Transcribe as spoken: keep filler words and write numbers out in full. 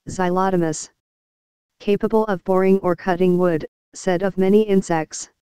xylotomous. Capable of boring or cutting wood, said of many insects.